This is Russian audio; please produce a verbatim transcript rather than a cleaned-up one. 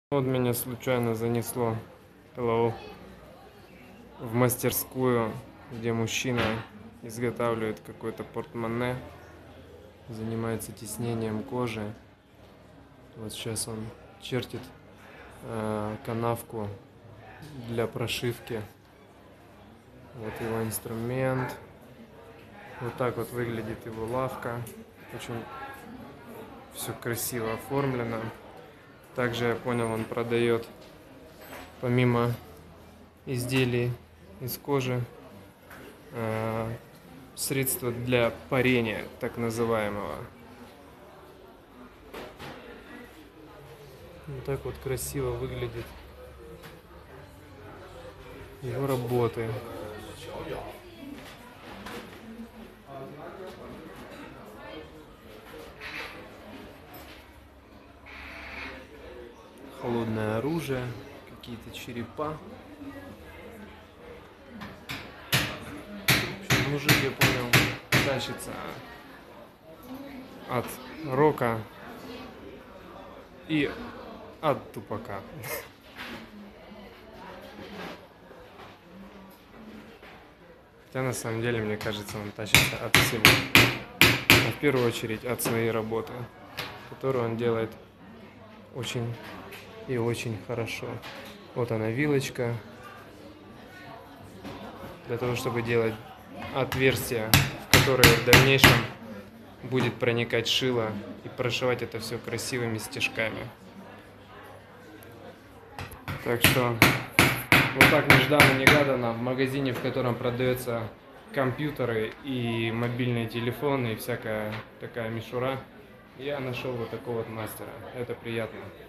Вот меня случайно занесло Hello, в мастерскую, где мужчина изготавливает какой-то портмоне, занимается тиснением кожи. Вот сейчас он чертит э, канавку для прошивки. Вот его инструмент. Вот так вот выглядит его лавка. Очень все красиво оформлено. Также, я понял, он продает, помимо изделий из кожи, э, средства для парения, так называемого. Вот так вот красиво выглядит его работы. Холодное оружие, какие-то черепа. В общем, мужик, я понял, тащится от рока и от тупака. Хотя на самом деле, мне кажется, он тащится от всего. Но в первую очередь от своей работы, которую он делает очень и очень хорошо. Вот она, вилочка, для того, чтобы делать отверстия, в которые в дальнейшем будет проникать шило, и прошивать это все красивыми стежками. Так что вот так нежданно-негаданно в магазине, в котором продаются компьютеры и мобильные телефоны и всякая такая мишура, я нашел вот такого вот мастера. Это приятно.